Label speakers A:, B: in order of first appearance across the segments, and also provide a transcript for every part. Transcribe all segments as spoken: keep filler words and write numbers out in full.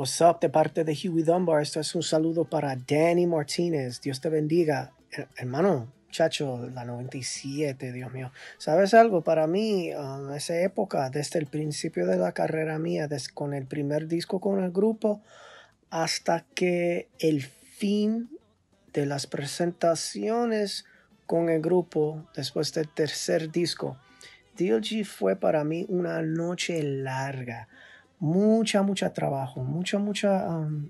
A: What's up de parte de Huey Dunbar. Esto es un saludo para Danny Martínez. Dios te bendiga. Her- hermano, chacho, la noventa y siete, Dios mío. ¿Sabes algo? Para mí, um, esa época, desde el principio de la carrera mía, des- con el primer disco con el grupo, hasta que el fin de las presentaciones con el grupo, después del tercer disco, D L G fue para mí una noche larga. Mucha, mucha trabajo, mucha, mucha, um,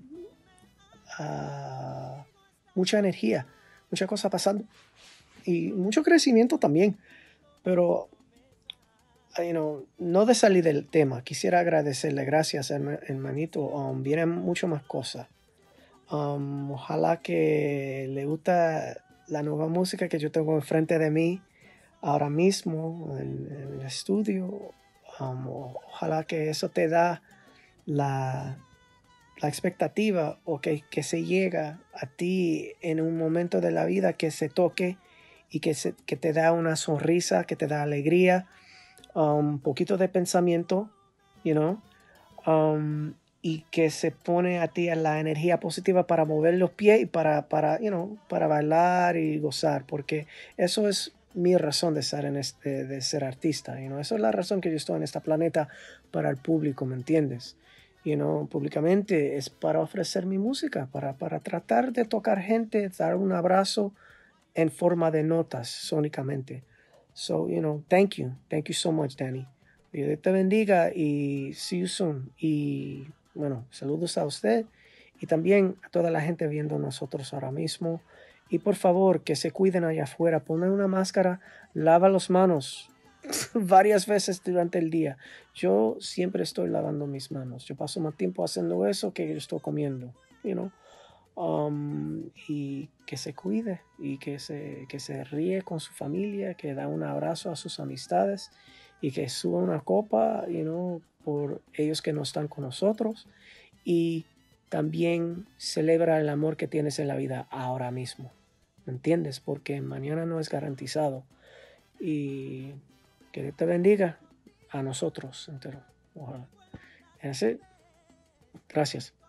A: ah, mucha energía, mucha cosa pasando y mucho crecimiento también. Pero, ah, you know, no de salir del tema, quisiera agradecerle, gracias, herma- hermanito. Um, vienen mucho más cosas. Um, ojalá que le gusta la nueva música que yo tengo enfrente de mí ahora mismo en, en el estudio. Um, o- ojalá que eso te da la, la expectativa o que, que se llega a ti en un momento de la vida que se toque y que, se, que te da una sonrisa, que te da alegría, un poquito de pensamiento, you know, um, y que se pone a ti la energía positiva para mover los pies y para, para, you know, para bailar y gozar, porque eso es mi razón de ser, en este, de ser artista, you know? Eso es la razón que yo estoy en este planeta para el público, ¿me entiendes? You know, públicamente es para ofrecer mi música, para, para tratar de tocar gente, dar un abrazo en forma de notas sónicamente. So, you know, thank you. Thank you so much, Danny. Dios te bendiga y see you soon. Y bueno, saludos a usted y también a toda la gente viendo nosotros ahora mismo. Y por favor, que se cuiden allá afuera, pongan una máscara, lava las manos varias veces durante el día. Yo siempre estoy lavando mis manos. Yo paso más tiempo haciendo eso que yo estoy comiendo, you know. Um, y que se cuide y que se, que se ríe con su familia, que da un abrazo a sus amistades y que suba una copa, you know, por ellos que no están con nosotros y también celebra el amor que tienes en la vida ahora mismo, ¿me entiendes? Porque mañana no es garantizado y que Dios te bendiga a nosotros entero. Ojalá. Ese, gracias.